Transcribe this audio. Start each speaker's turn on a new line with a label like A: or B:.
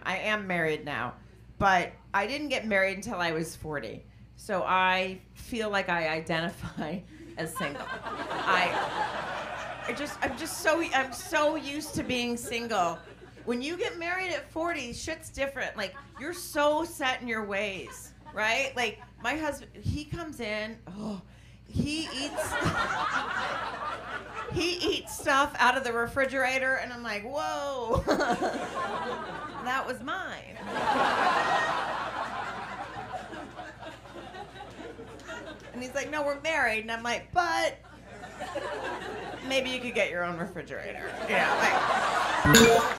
A: I am married now, but I didn't get married until I was 40. So I feel like I identify as single. I'm so used to being single. When you get married at 40, shit's different. Like, you're so set in your ways, right? Like, my husband, he comes in, he eats stuff out of the refrigerator, and I'm like, whoa, that was mine. And he's like, no, we're married. And I'm like, but maybe you could get your own refrigerator. Yeah, like,